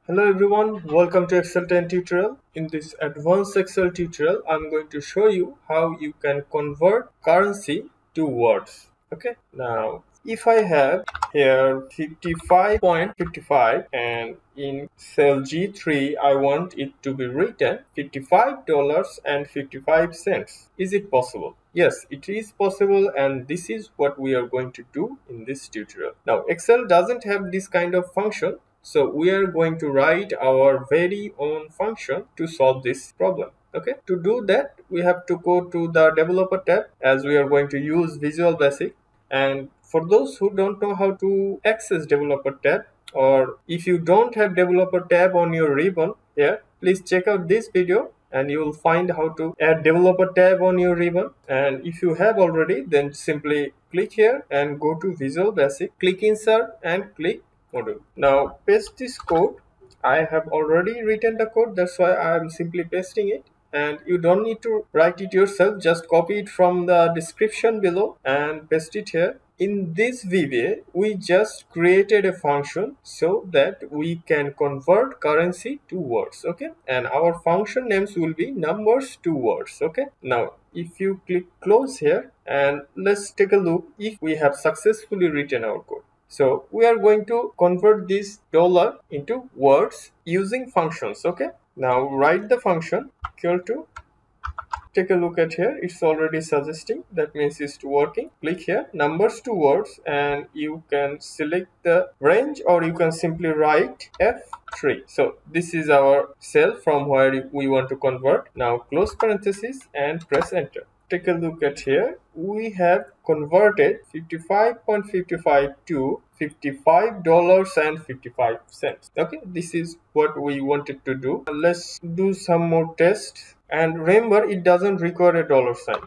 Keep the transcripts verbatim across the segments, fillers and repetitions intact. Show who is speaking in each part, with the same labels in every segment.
Speaker 1: Hello everyone, welcome to Excel ten tutorial. In this advanced Excel tutorial, I'm going to show you how you can convert currency to words. Okay, now if I have here fifty-five point five five and in cell G three I want it to be written fifty-five dollars and fifty-five cents. Is it possible? Yes, it is possible, and this is what we are going to do in this tutorial. Now Excel doesn't have this kind of function, so we are going to write our very own function to solve this problem. Okay, to do that we have to go to the developer tab, as we are going to use Visual Basic. And for those who don't know how to access developer tab, or if you don't have developer tab on your ribbon here, please check out this video and you will find how to add developer tab on your ribbon. And if you have already, then simply click here and go to Visual Basic, click insert and click module. Now paste this code. I have already written the code, that's why I am simply pasting it, and you don't need to write it yourself, just copy it from the description below and paste it here. In this V B A, we just created a function so that we can convert currency to words. Okay, and our function names will be NumbersToWords. Okay, now if you click close here, and let's take a look if we have successfully written our code. So we are going to convert this dollar into words using functions. Okay, now write the function equal to, take a look at here, it's already suggesting, that means it's working. Click here, NumbersToWords, and you can select the range, or you can simply write F three. So this is our cell from where we want to convert. Now close parenthesis and press enter. Take a look at here, we have converted fifty-five point five five to fifty-five dollars and fifty-five cents. Okay, this is what we wanted to do. Let's do some more tests, and remember it doesn't require a dollar sign,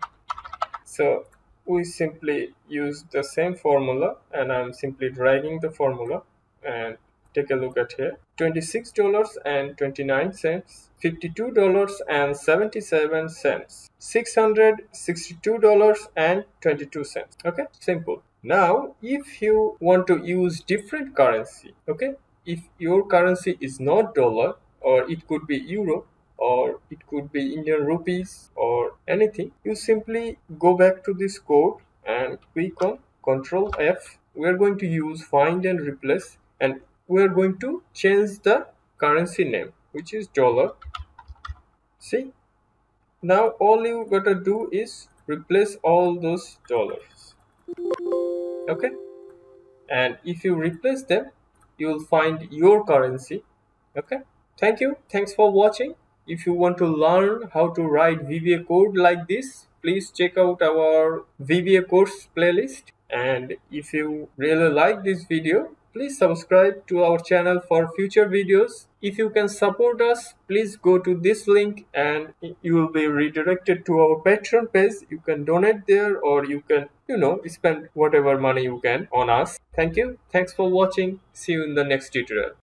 Speaker 1: so we simply use the same formula, and I'm simply dragging the formula. And take a look at here, twenty-six dollars and twenty-nine cents, fifty-two dollars and seventy-seven cents, six hundred sixty-two dollars and twenty-two cents. Okay, simple. Now if you want to use different currency, okay, if your currency is not dollar, or it could be euro, or it could be Indian rupees, or anything, you simply go back to this code and click on Control F. We are going to use find and replace, and we are going to change the currency name, which is dollar. See, now all you gotta do is replace all those dollars. Okay, and if you replace them, you will find your currency. Okay, thank you, thanks for watching. If you want to learn how to write V B A code like this, please check out our V B A course playlist. And if you really like this video, please subscribe to our channel for future videos. If you can support us, please go to this link and you will be redirected to our Patreon page. You can donate there, or you can, you know, spend whatever money you can on us. Thank you. Thanks for watching. See you in the next tutorial.